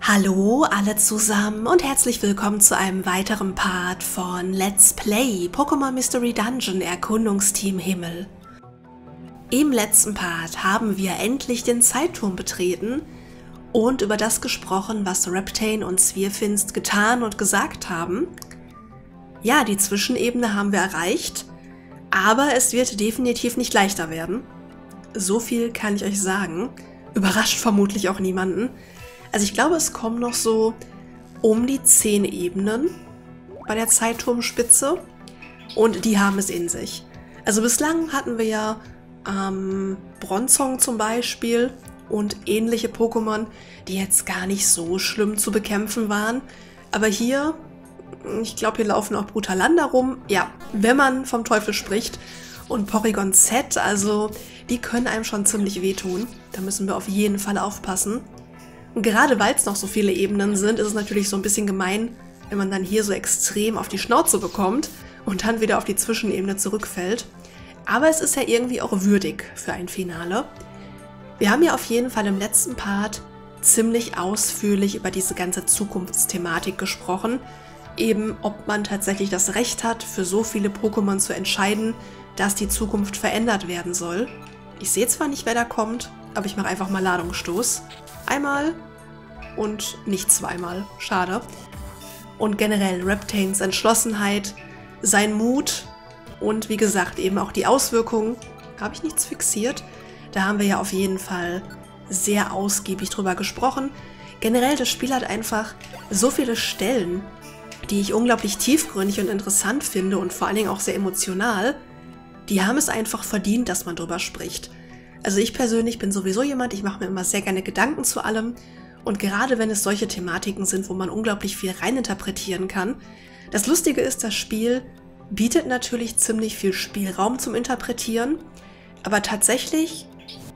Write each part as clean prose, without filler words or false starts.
Hallo alle zusammen und herzlich willkommen zu einem weiteren Part von Let's Play Pokémon Mystery Dungeon Erkundungsteam Himmel. Im letzten Part haben wir endlich den Zeitturm betreten und über das gesprochen, was Reptane und Svirfinst getan und gesagt haben. Ja, die Zwischenebene haben wir erreicht, aber es wird definitiv nicht leichter werden. So viel kann ich euch sagen. Überrascht vermutlich auch niemanden. Also ich glaube, es kommen noch so um die 10 Ebenen bei der Zeitturmspitze und die haben es in sich. Also bislang hatten wir ja Bronzong zum Beispiel und ähnliche Pokémon, die jetzt gar nicht so schlimm zu bekämpfen waren. Aber hier, ich glaube, hier laufen auch Brutalanda rum. Ja, wenn man vom Teufel spricht. Und Porygon Z, also die können einem schon ziemlich wehtun. Da müssen wir auf jeden Fall aufpassen. Und gerade weil es noch so viele Ebenen sind, ist es natürlich so ein bisschen gemein, wenn man dann hier so extrem auf die Schnauze bekommt und dann wieder auf die Zwischenebene zurückfällt. Aber es ist ja irgendwie auch würdig für ein Finale. Wir haben ja auf jeden Fall im letzten Part ziemlich ausführlich über diese ganze Zukunftsthematik gesprochen. Eben, ob man tatsächlich das Recht hat, für so viele Pokémon zu entscheiden, dass die Zukunft verändert werden soll. Ich sehe zwar nicht, wer da kommt, aber ich mache einfach mal Ladungsstoß. Einmal und nicht zweimal. Schade. Und generell Reptanes Entschlossenheit, sein Mut und wie gesagt eben auch die Auswirkungen. Habe ich nichts fixiert? Da haben wir ja auf jeden Fall sehr ausgiebig drüber gesprochen. Generell, das Spiel hat einfach so viele Stellen, die ich unglaublich tiefgründig und interessant finde und vor allen Dingen auch sehr emotional. Die haben es einfach verdient, dass man drüber spricht. Also ich persönlich bin sowieso jemand, ich mache mir immer sehr gerne Gedanken zu allem und gerade wenn es solche Thematiken sind, wo man unglaublich viel reininterpretieren kann. Das Lustige ist, das Spiel bietet natürlich ziemlich viel Spielraum zum Interpretieren, aber tatsächlich,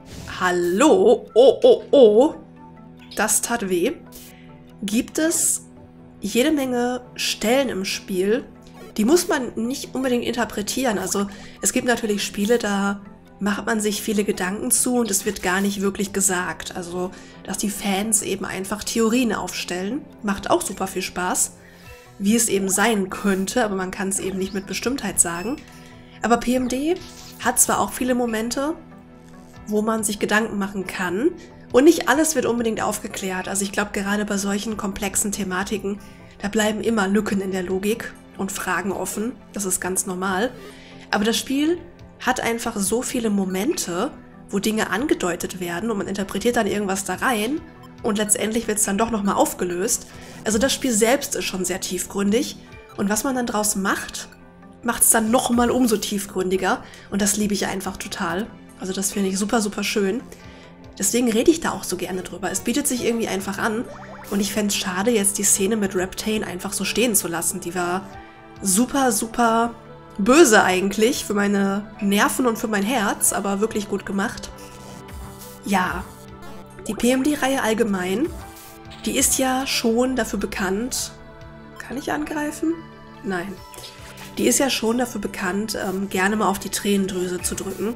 hallo, oh, das tat weh, gibt es jede Menge Stellen im Spiel, die muss man nicht unbedingt interpretieren. Also es gibt natürlich Spiele, da macht man sich viele Gedanken zu und es wird gar nicht wirklich gesagt. Also, dass die Fans eben einfach Theorien aufstellen, macht auch super viel Spaß, wie es eben sein könnte, aber man kann es eben nicht mit Bestimmtheit sagen. Aber PMD hat zwar auch viele Momente, wo man sich Gedanken machen kann und nicht alles wird unbedingt aufgeklärt. Also ich glaube, gerade bei solchen komplexen Thematiken, da bleiben immer Lücken in der Logik und Fragen offen. Das ist ganz normal. Aber das Spiel hat einfach so viele Momente, wo Dinge angedeutet werden und man interpretiert dann irgendwas da rein und letztendlich wird es dann doch nochmal aufgelöst. Also das Spiel selbst ist schon sehr tiefgründig und was man dann draus macht, macht es dann nochmal umso tiefgründiger und das liebe ich einfach total. Also das finde ich super, super schön. Deswegen rede ich da auch so gerne drüber. Es bietet sich irgendwie einfach an und ich fände es schade, jetzt die Szene mit Reptane einfach so stehen zu lassen. Die war super, super böse eigentlich für meine Nerven und für mein Herz, aber wirklich gut gemacht. Ja, die PMD-Reihe allgemein, die ist ja schon dafür bekannt... Kann ich angreifen? Nein. Die ist ja schon dafür bekannt, gerne mal auf die Tränendrüse zu drücken.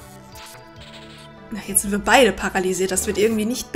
Na, jetzt sind wir beide paralysiert, das wird irgendwie nicht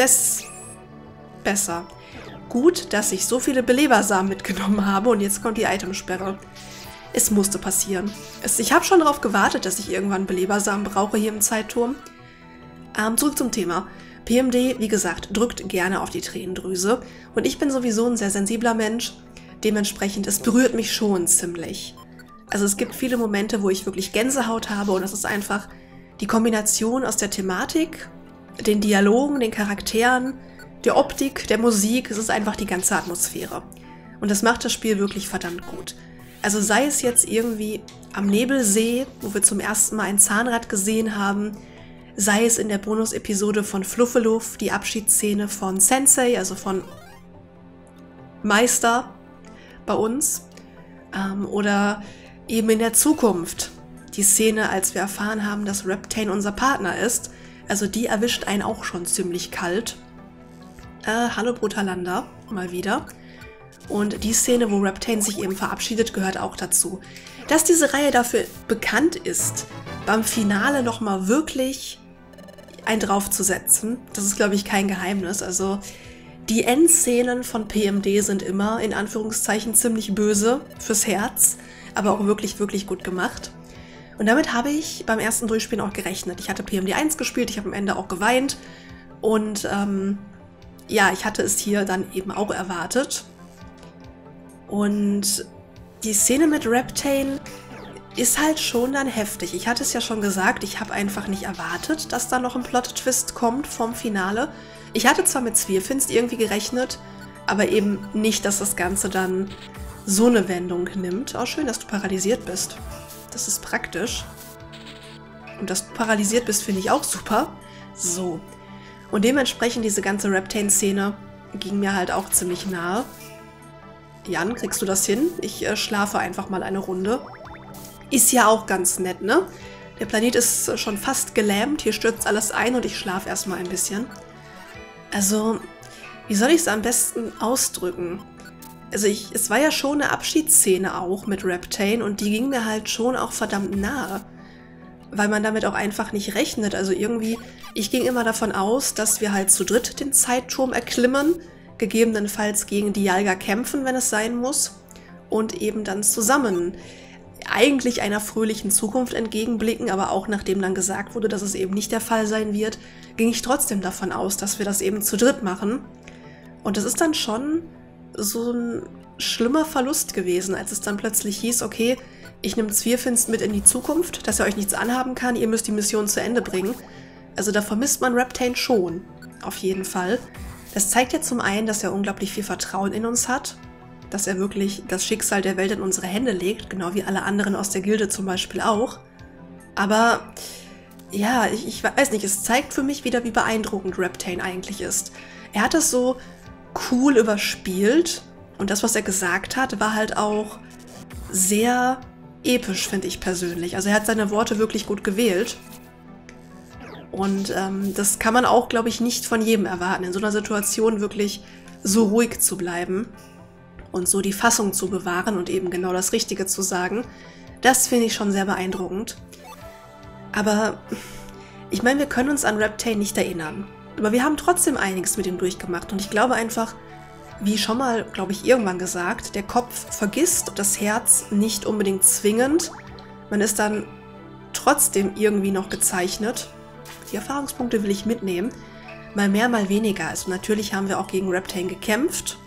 besser. Gut, dass ich so viele Belebersamen mitgenommen habe und jetzt kommt die Itemsperre. Es musste passieren. Ich habe schon darauf gewartet, dass ich irgendwann Belebersamen brauche hier im Zeitturm. Zurück zum Thema. PMD, wie gesagt, drückt gerne auf die Tränendrüse. Und ich bin sowieso ein sehr sensibler Mensch. Dementsprechend, es berührt mich schon ziemlich. Also es gibt viele Momente, wo ich wirklich Gänsehaut habe und das ist einfach die Kombination aus der Thematik, den Dialogen, den Charakteren, der Optik, der Musik. Es ist einfach die ganze Atmosphäre. Und das macht das Spiel wirklich verdammt gut. Also sei es jetzt irgendwie am Nebelsee, wo wir zum ersten Mal ein Zahnrad gesehen haben, sei es in der Bonus-Episode von Fluffeluff, die Abschiedsszene von Sensei, also von Meister bei uns, oder eben in der Zukunft die Szene, als wir erfahren haben, dass Reptane unser Partner ist. Also die erwischt einen auch schon ziemlich kalt. Hallo Brutalanda, mal wieder. Und die Szene, wo Reptane sich eben verabschiedet, gehört auch dazu. Dass diese Reihe dafür bekannt ist, beim Finale nochmal wirklich einen draufzusetzen, das ist, glaube ich, kein Geheimnis. Also Die Endszenen von PMD sind immer, in Anführungszeichen, ziemlich böse fürs Herz, aber auch wirklich, wirklich gut gemacht. Und damit habe ich beim ersten Durchspielen auch gerechnet. Ich hatte PMD 1 gespielt, ich habe am Ende auch geweint und ja, ich hatte es hier dann eben auch erwartet. Und die Szene mit Reptane ist halt schon dann heftig. Ich hatte es ja schon gesagt, ich habe einfach nicht erwartet, dass da noch ein Plot-Twist kommt vom Finale. Ich hatte zwar mit Zwirfinst irgendwie gerechnet, aber eben nicht, dass das Ganze dann so eine Wendung nimmt. Auch schön, dass du paralysiert bist. Das ist praktisch. Und dass du paralysiert bist, finde ich auch super. So. Und dementsprechend diese ganze Reptane-Szene ging mir halt auch ziemlich nahe. Jan, kriegst du das hin? Ich schlafe einfach mal eine Runde. Ist ja auch ganz nett, ne? Der Planet ist schon fast gelähmt, hier stürzt alles ein und ich schlafe erstmal ein bisschen. Also, wie soll ich es am besten ausdrücken? Also es war ja schon eine Abschiedsszene auch mit Reptane und die ging mir halt schon auch verdammt nahe. Weil man damit auch einfach nicht rechnet. Also irgendwie, ich ging immer davon aus, dass wir halt zu dritt den Zeitturm erklimmen, gegebenenfalls gegen Dialga kämpfen, wenn es sein muss, und eben dann zusammen eigentlich einer fröhlichen Zukunft entgegenblicken, aber auch nachdem dann gesagt wurde, dass es eben nicht der Fall sein wird, ging ich trotzdem davon aus, dass wir das eben zu dritt machen. Und das ist dann schon so ein schlimmer Verlust gewesen, als es dann plötzlich hieß, okay, ich nehme Zwirfinst mit in die Zukunft, dass er euch nichts anhaben kann, ihr müsst die Mission zu Ende bringen. Also da vermisst man Reptane schon, auf jeden Fall. Das zeigt ja zum einen, dass er unglaublich viel Vertrauen in uns hat, dass er wirklich das Schicksal der Welt in unsere Hände legt, genau wie alle anderen aus der Gilde zum Beispiel auch. Aber ja, ich weiß nicht, es zeigt für mich wieder, wie beeindruckend Reptane eigentlich ist. Er hat es so cool überspielt und das, was er gesagt hat, war halt auch sehr episch, finde ich persönlich. Also er hat seine Worte wirklich gut gewählt. Und das kann man auch, glaube ich, nicht von jedem erwarten, in so einer Situation wirklich so ruhig zu bleiben und so die Fassung zu bewahren und eben genau das Richtige zu sagen. Das finde ich schon sehr beeindruckend. Aber ich meine, wir können uns an Reptane nicht erinnern. Aber wir haben trotzdem einiges mit ihm durchgemacht. Und ich glaube einfach, wie schon mal, glaube ich, irgendwann gesagt, der Kopf vergisst und das Herz nicht unbedingt zwingend. Man ist dann trotzdem irgendwie noch gezeichnet. Die Erfahrungspunkte will ich mitnehmen. Mal mehr, mal weniger. Also natürlich haben wir auch gegen Reptane gekämpft.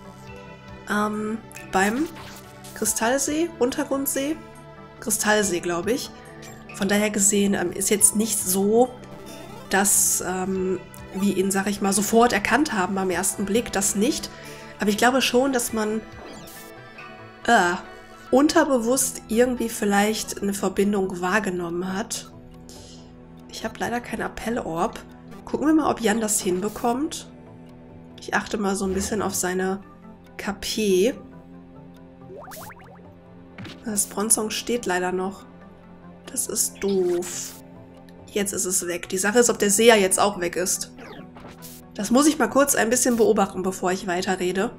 Beim Kristallsee, Untergrundsee? Kristallsee, glaube ich. Von daher gesehen ist jetzt nicht so, dass wir ihn, sag ich mal, sofort erkannt haben am ersten Blick, das nicht. Aber ich glaube schon, dass man unterbewusst irgendwie vielleicht eine Verbindung wahrgenommen hat. Ich habe leider keinen Appellorb. Gucken wir mal, ob Jan das hinbekommt. Ich achte mal so ein bisschen auf seine KP. Das Bronzong steht leider noch. Das ist doof. Jetzt ist es weg. Die Sache ist, ob der Seher jetzt auch weg ist. Das muss ich mal kurz ein bisschen beobachten, bevor ich weiterrede.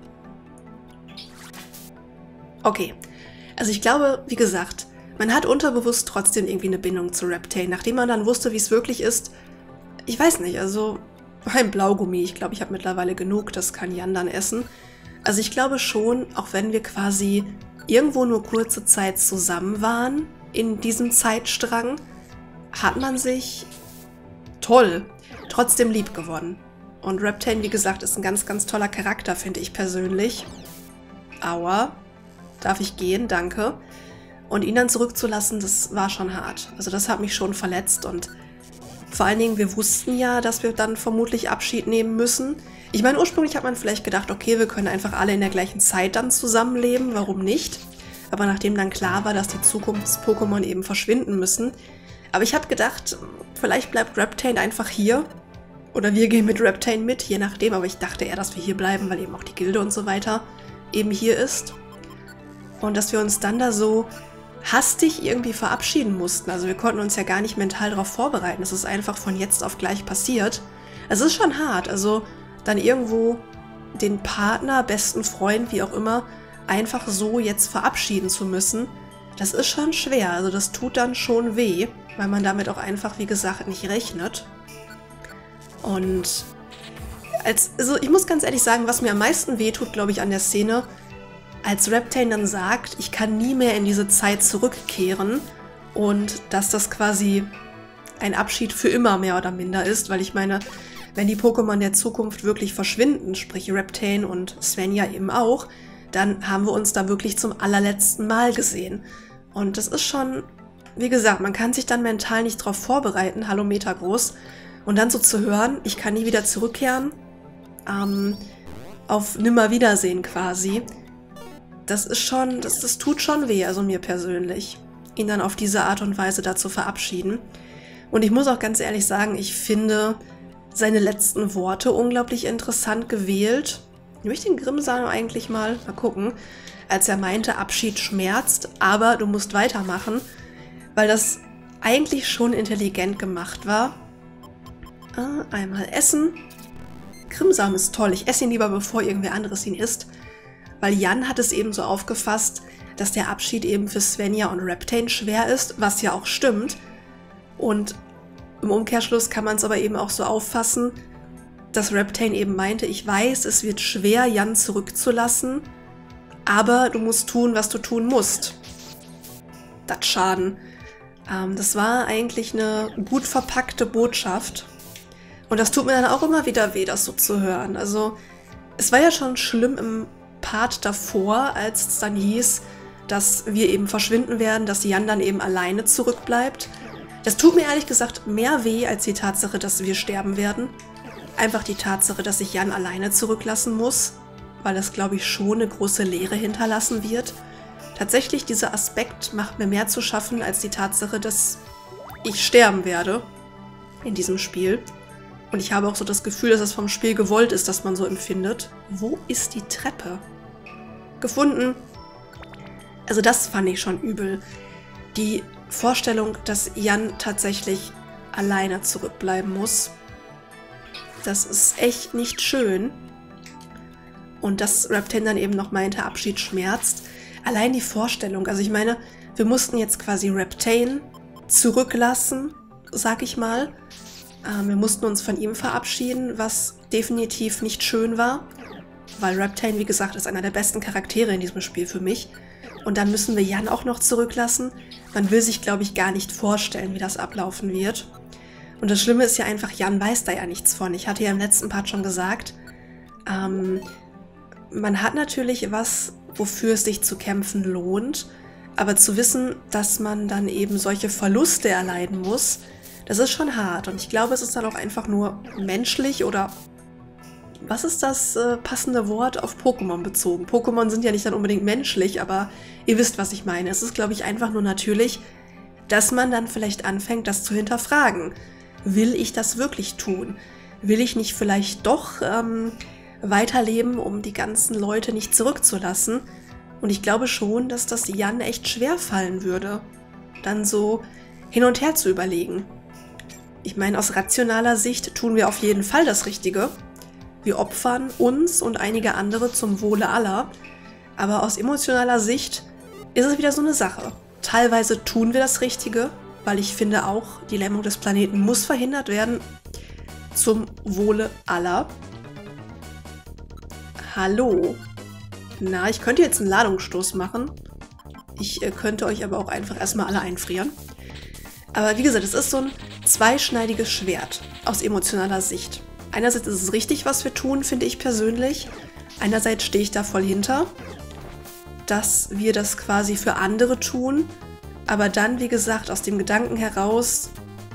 Okay. Also ich glaube, wie gesagt, man hat unterbewusst trotzdem irgendwie eine Bindung zu Reptane. Nachdem man dann wusste, wie es wirklich ist, ich weiß nicht, also ein Blaugummi. Ich glaube, ich habe mittlerweile genug, das kann Jan dann essen. Also ich glaube schon, auch wenn wir quasi irgendwo nur kurze Zeit zusammen waren in diesem Zeitstrang, hat man sich toll trotzdem lieb gewonnen. Und Reptane, wie gesagt, ist ein ganz, ganz toller Charakter, finde ich persönlich. Aua. Darf ich gehen? Danke. Und ihn dann zurückzulassen, das war schon hart. Also das hat mich schon verletzt und vor allen Dingen, wir wussten ja, dass wir dann vermutlich Abschied nehmen müssen. Ich meine, ursprünglich hat man vielleicht gedacht, okay, wir können einfach alle in der gleichen Zeit dann zusammenleben, warum nicht? Aber nachdem dann klar war, dass die Zukunfts-Pokémon eben verschwinden müssen. Aber ich habe gedacht, vielleicht bleibt Reptane einfach hier. Oder wir gehen mit Reptane mit, je nachdem. Aber ich dachte eher, dass wir hier bleiben, weil eben auch die Gilde und so weiter eben hier ist. Und dass wir uns dann da so hastig irgendwie verabschieden mussten. Also wir konnten uns ja gar nicht mental darauf vorbereiten. Es ist einfach von jetzt auf gleich passiert. Es ist schon hart. Also dann irgendwo den Partner, besten Freund, wie auch immer, einfach so jetzt verabschieden zu müssen, das ist schon schwer. Also das tut dann schon weh, weil man damit auch einfach, wie gesagt, nicht rechnet. Und Also ich muss ganz ehrlich sagen, was mir am meisten wehtut, glaube ich, an der Szene, als Reptane dann sagt, ich kann nie mehr in diese Zeit zurückkehren und dass das quasi ein Abschied für immer mehr oder minder ist, weil ich meine, wenn die Pokémon der Zukunft wirklich verschwinden, sprich Reptane und Svenja eben auch, dann haben wir uns da wirklich zum allerletzten Mal gesehen. Und das ist schon, wie gesagt, man kann sich dann mental nicht drauf vorbereiten, hallo Meter groß, und dann so zu hören, ich kann nie wieder zurückkehren, auf Nimmerwiedersehen quasi. Das ist schon, das tut schon weh, also mir persönlich, ihn dann auf diese Art und Weise da zu verabschieden. Und ich muss auch ganz ehrlich sagen, ich finde seine letzten Worte unglaublich interessant gewählt. Ich möchte den Grimmsam eigentlich mal gucken, als er meinte, Abschied schmerzt, aber du musst weitermachen, weil das eigentlich schon intelligent gemacht war. Einmal essen. Grimmsam ist toll, ich esse ihn lieber, bevor irgendwer anderes ihn isst. Weil Jan hat es eben so aufgefasst, dass der Abschied eben für Svenja und Reptane schwer ist, was ja auch stimmt. Und im Umkehrschluss kann man es aber eben auch so auffassen, dass Reptane eben meinte, ich weiß, es wird schwer, Jan zurückzulassen, aber du musst tun, was du tun musst. Das Schaden. Das war eigentlich eine gut verpackte Botschaft. Und das tut mir dann auch immer wieder weh, das so zu hören. Also es war ja schon schlimm im Part davor, als es dann hieß, dass wir eben verschwinden werden, dass Jan dann eben alleine zurückbleibt. Das tut mir ehrlich gesagt mehr weh als die Tatsache, dass wir sterben werden. Einfach die Tatsache, dass ich Jan alleine zurücklassen muss, weil das, glaube ich, schon eine große Leere hinterlassen wird. Tatsächlich, dieser Aspekt macht mir mehr zu schaffen als die Tatsache, dass ich sterben werde in diesem Spiel. Und ich habe auch so das Gefühl, dass es vom Spiel gewollt ist, dass man so empfindet. Wo ist die Treppe? Gefunden. Also das fand ich schon übel. Die Vorstellung, dass Jan tatsächlich alleine zurückbleiben muss, das ist echt nicht schön. Und dass Reptane dann eben noch meinte, Abschied schmerzt. Allein die Vorstellung, also ich meine, wir mussten jetzt quasi Reptane zurücklassen, sag ich mal. Wir mussten uns von ihm verabschieden, was definitiv nicht schön war. Weil Reptane, wie gesagt, ist einer der besten Charaktere in diesem Spiel für mich. Und dann müssen wir Jan auch noch zurücklassen. Man will sich, glaube ich, gar nicht vorstellen, wie das ablaufen wird. Und das Schlimme ist ja einfach, Jan weiß da ja nichts von. Ich hatte ja im letzten Part schon gesagt, man hat natürlich was, wofür es sich zu kämpfen lohnt. Aber zu wissen, dass man dann eben solche Verluste erleiden muss, das ist schon hart. Und ich glaube, es ist dann auch einfach nur menschlich oder was ist das passende Wort auf Pokémon bezogen? Pokémon sind ja nicht dann unbedingt menschlich, aber ihr wisst, was ich meine. Es ist, glaube ich, einfach nur natürlich, dass man dann vielleicht anfängt, das zu hinterfragen. Will ich das wirklich tun? Will ich nicht vielleicht doch weiterleben, um die ganzen Leute nicht zurückzulassen? Und ich glaube schon, dass das Jan echt schwer fallen würde, dann so hin und her zu überlegen. Ich meine, aus rationaler Sicht tun wir auf jeden Fall das Richtige. Wir opfern uns und einige andere zum Wohle aller. Aber aus emotionaler Sicht ist es wieder so eine Sache. Teilweise tun wir das Richtige, weil ich finde auch, die Lähmung des Planeten muss verhindert werden. Zum Wohle aller. Hallo. Na, ich könnte jetzt einen Ladungsstoß machen. Ich könnte euch aber auch einfach erstmal alle einfrieren. Aber wie gesagt, es ist so ein zweischneidiges Schwert aus emotionaler Sicht. Einerseits ist es richtig, was wir tun, finde ich persönlich. Einerseits stehe ich da voll hinter, dass wir das quasi für andere tun. Aber dann, wie gesagt, aus dem Gedanken heraus,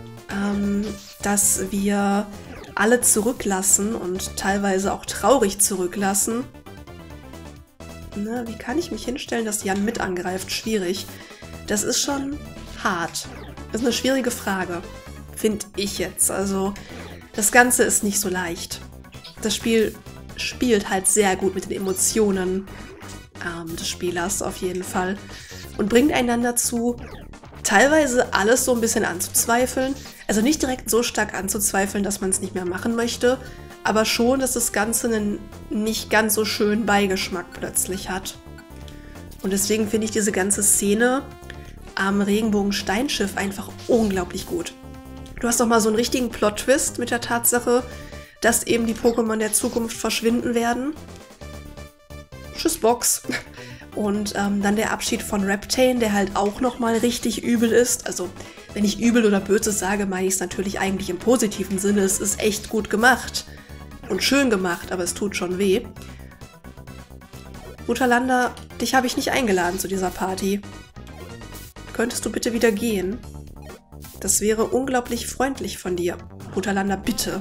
dass wir alle zurücklassen und teilweise auch traurig zurücklassen. Na, wie kann ich mich hinstellen, dass Jan mit angreift? Schwierig. Das ist schon hart. Das ist eine schwierige Frage, finde ich jetzt. Also, das Ganze ist nicht so leicht. Das Spiel spielt halt sehr gut mit den Emotionen des Spielers auf jeden Fall und bringt einen dazu, teilweise alles so ein bisschen anzuzweifeln. Also nicht direkt so stark anzuzweifeln, dass man es nicht mehr machen möchte, aber schon, dass das Ganze einen nicht ganz so schönen Beigeschmack plötzlich hat. Und deswegen finde ich diese ganze Szene am Regenbogensteinschiff einfach unglaublich gut. Du hast doch mal so einen richtigen Plot-Twist mit der Tatsache, dass eben die Pokémon der Zukunft verschwinden werden. Tschüss Box. Und dann der Abschied von Reptane, der halt auch nochmal richtig übel ist. Also, wenn ich übel oder böse sage, meine ich es natürlich eigentlich im positiven Sinne. Es ist echt gut gemacht und schön gemacht, aber es tut schon weh. Brutalander, dich habe ich nicht eingeladen zu dieser Party. Könntest du bitte wieder gehen? Das wäre unglaublich freundlich von dir. Brutalander, bitte.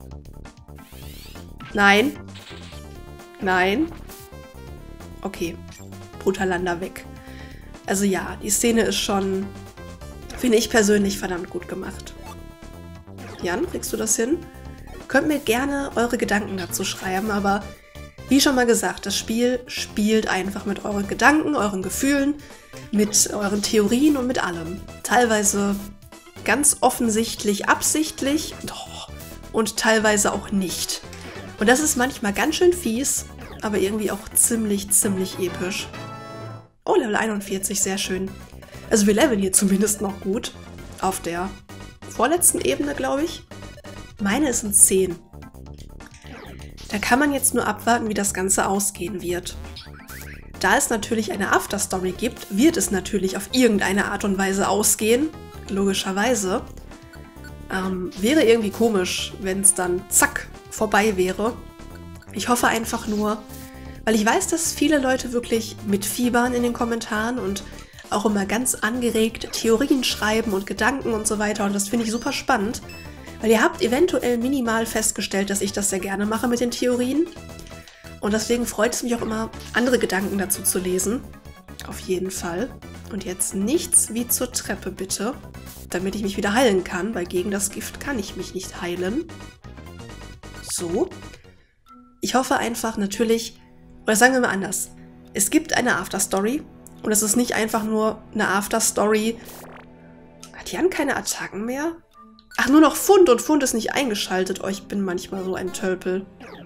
Nein. Nein. Okay. Brutalander weg. Also ja, die Szene ist schon, finde ich persönlich, verdammt gut gemacht. Jan, kriegst du das hin? Könnt mir gerne eure Gedanken dazu schreiben, aber wie schon mal gesagt, das Spiel spielt einfach mit euren Gedanken, euren Gefühlen, mit euren Theorien und mit allem. Teilweise ganz offensichtlich absichtlich und teilweise auch nicht. Und das ist manchmal ganz schön fies, aber irgendwie auch ziemlich episch. Oh, Level 41, sehr schön. Also wir leveln hier zumindest noch gut. Auf der vorletzten Ebene, glaube ich. Meine ist ein 10. Da kann man jetzt nur abwarten, wie das Ganze ausgehen wird. Da es natürlich eine Afterstory gibt, wird es natürlich auf irgendeine Art und Weise ausgehen. Logischerweise. Wäre irgendwie komisch, wenn es dann zack vorbei wäre. Ich hoffe einfach nur, weil ich weiß, dass viele Leute wirklich mitfiebern in den Kommentaren und auch immer ganz angeregt Theorien schreiben und Gedanken und so weiter. Und das finde ich super spannend, weil ihr habt eventuell minimal festgestellt, dass ich das sehr gerne mache mit den Theorien. Und deswegen freut es mich auch immer, andere Gedanken dazu zu lesen. Auf jeden Fall. Und jetzt nichts wie zur Treppe, bitte. Damit ich mich wieder heilen kann, weil gegen das Gift kann ich mich nicht heilen. So. Ich hoffe einfach natürlich, oder sagen wir mal anders. Es gibt eine Afterstory und es ist nicht einfach nur eine Afterstory. Hat Jan keine Attacken mehr? Ach, nur noch Fund und Fund ist nicht eingeschaltet. Oh, ich bin manchmal so ein Tölpel.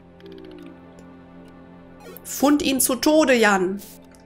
Fund ihn zu Tode, Jan.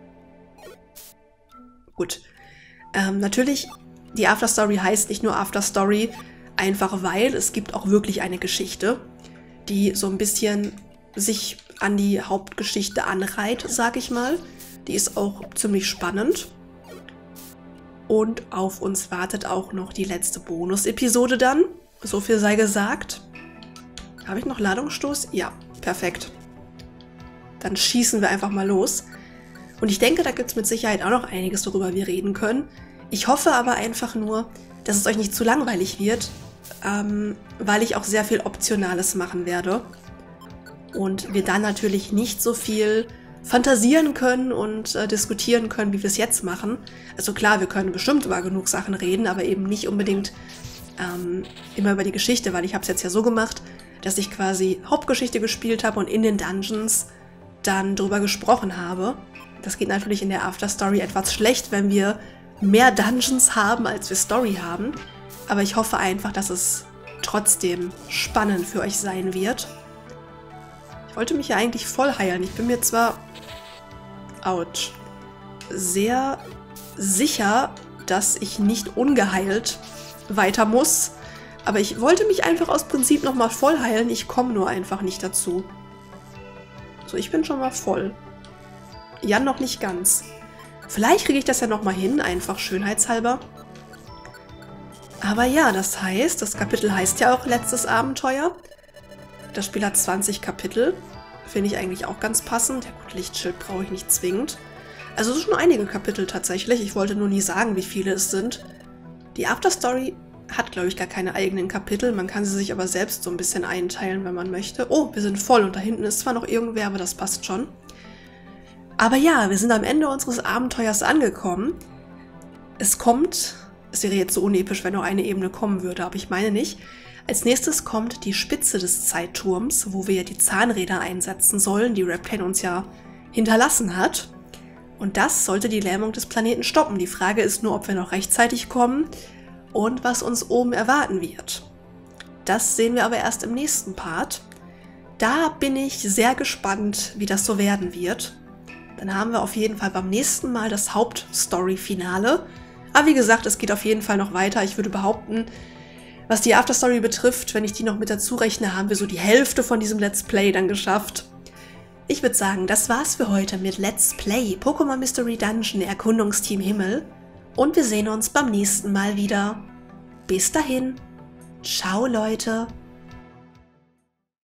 Gut. Natürlich, die Afterstory heißt nicht nur Afterstory, einfach weil es gibt auch wirklich eine Geschichte, die so ein bisschen sich an die Hauptgeschichte anreiht, sag ich mal. Die ist auch ziemlich spannend. Und auf uns wartet auch noch die letzte Bonus-Episode dann. So viel sei gesagt. Habe ich noch Ladungsstoß? Ja, perfekt. Dann schießen wir einfach mal los. Und ich denke, da gibt es mit Sicherheit auch noch einiges, worüber wir reden können. Ich hoffe aber einfach nur, dass es euch nicht zu langweilig wird, weil ich auch sehr viel Optionales machen werde. Und wir dann natürlich nicht so viel fantasieren können und diskutieren können, wie wir es jetzt machen. Also klar, wir können bestimmt über genug Sachen reden, aber eben nicht unbedingt immer über die Geschichte, weil ich habe es jetzt ja so gemacht, dass ich quasi Hauptgeschichte gespielt habe und in den Dungeons dann drüber gesprochen habe. Das geht natürlich in der Afterstory etwas schlecht, wenn wir mehr Dungeons haben, als wir Story haben. Aber ich hoffe einfach, dass es trotzdem spannend für euch sein wird. Ich wollte mich ja eigentlich voll heilen. Ich bin mir zwar sehr sicher, dass ich nicht ungeheilt weiter muss. Aber ich wollte mich einfach aus Prinzip nochmal voll heilen. Ich komme nur einfach nicht dazu. So, ich bin schon mal voll. Jan noch nicht ganz. Vielleicht kriege ich das ja nochmal hin, einfach schönheitshalber. Aber ja, das heißt, das Kapitel heißt ja auch letztes Abenteuer. Das Spiel hat 20 Kapitel. Finde ich eigentlich auch ganz passend. Ja gut, Lichtschild brauche ich nicht zwingend. Also es sind schon einige Kapitel tatsächlich. Ich wollte nur nie sagen, wie viele es sind. Die Afterstory hat, glaube ich, gar keine eigenen Kapitel. Man kann sie sich aber selbst so ein bisschen einteilen, wenn man möchte. Oh, wir sind voll und da hinten ist zwar noch irgendwer, aber das passt schon. Aber ja, wir sind am Ende unseres Abenteuers angekommen. Es kommt, es wäre jetzt so unepisch, wenn nur eine Ebene kommen würde, aber ich meine nicht. Als nächstes kommt die Spitze des Zeitturms, wo wir die Zahnräder einsetzen sollen, die Reptane uns ja hinterlassen hat. Und das sollte die Lähmung des Planeten stoppen. Die Frage ist nur, ob wir noch rechtzeitig kommen und was uns oben erwarten wird. Das sehen wir aber erst im nächsten Part. Da bin ich sehr gespannt, wie das so werden wird. Dann haben wir auf jeden Fall beim nächsten Mal das Hauptstory-Finale. Aber wie gesagt, es geht auf jeden Fall noch weiter. Ich würde behaupten, Was die Afterstory betrifft, wenn ich die noch mit dazu rechne, haben wir so die Hälfte von diesem Let's Play dann geschafft. Ich würde sagen, das war's für heute mit Let's Play Pokémon Mystery Dungeon Erkundungsteam Himmel und wir sehen uns beim nächsten Mal wieder. Bis dahin, ciao Leute!